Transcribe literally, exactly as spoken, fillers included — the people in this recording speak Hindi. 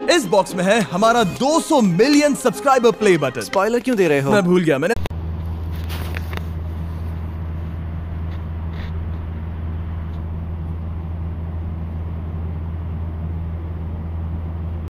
इस बॉक्स में है हमारा दो सौ million subscriber play button. Spoiler क्यों दे रहे हो? मैं भूल गया मैंने